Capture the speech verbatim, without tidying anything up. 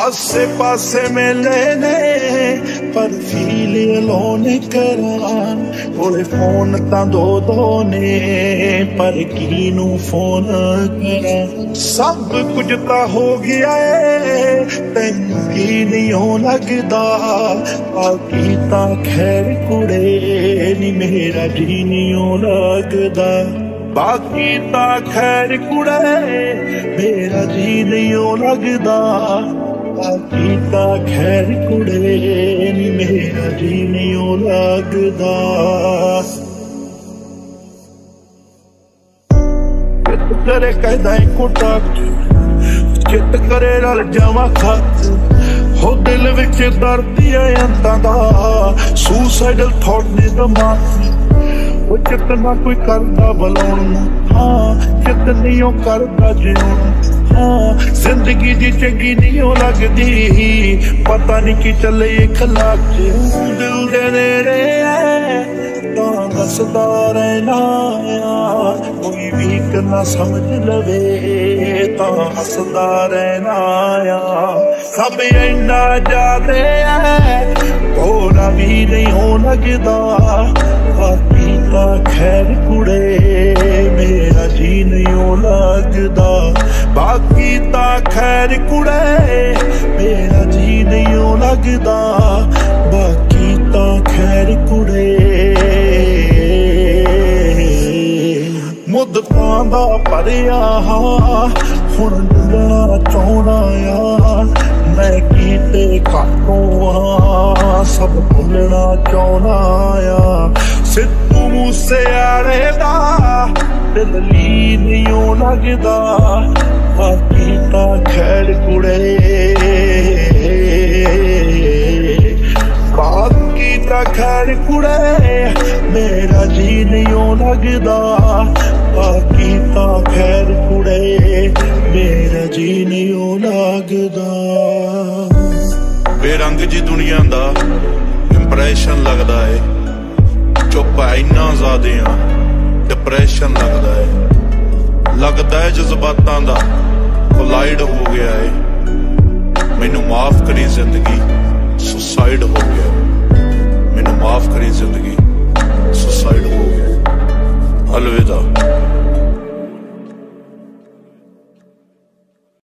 आसे पासे मिले ने पर फील अलोन करा कोले फोन तां दो दो ने पर किनू फोन करा सब कुछ तां हो गया है तैनू की नहीं हो लगदा बाकी तां खैर कुड़े नी मेरा जी नहीं हो लगदा बाकी तां खैर कुड़े मेरा जी नहीं हो लगदा बाकी तां खैर कुड़े नी मेरा जी नहीं हो लगदा चित करे कहदा कोटा चित करे रल जावां खत हो दिल विच दर्द है अंतां दा सुसाइडल थॉट ने दिमाग वो चित ना कोई करदा बुलाउण हाँ चित नहीं ओ करदा जिउण हाँ जिंदगी दी चंगी नहीं हो लगदी पता नहीं की चले खलाक दिल दे नेड़े तां दसदा रहना कोई भी ना समझ लवे तां हसदा रहना सब इन्ना जादे थोड़ा भी नहीं हो लगदा बाकी तां खैर कुड़े मेरा जी नहीं हो लगदा बाकी तां खैर कुड़े मेरा जी नहीं हो लगदा बाकी तां खैर कुड़े मुद्दतां दा भरिया हुण डुलना चाहुंदा आ मैं कीते काटों आ सब भुलना चाहुंदा आ सिद्धू मूसेआले दा दिल ली नहीं हो लगदा बाकी तां खैर कुड़े बाकी तां खैर कुड़े मेरा जी नहीं हो लगदा बाकी तां खैर कुड़े मेरा जी नहीं हो लगदा बेरंग जी दुनिया दा इंप्रेशन लगदा है चुप इन्ना ज्यादा डिप्रेशन लगदा है लगदा है जज्बातां दा कोलाइड हो गया है मैनू माफ करी जिंदगी सुसाइड हो गया मैनू माफ करी जिंदगी सुसाइड हो गया अलविदा।